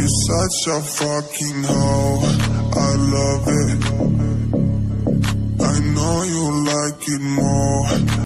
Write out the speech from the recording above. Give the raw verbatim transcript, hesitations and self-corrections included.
such a fucking hoe, I love it. I know you like it more.